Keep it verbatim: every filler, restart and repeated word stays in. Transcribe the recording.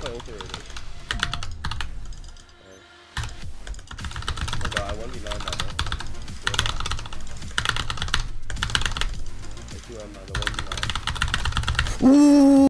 play ulti already. Oh god, I one v nine now. I two M now, the one v nine. Ooh!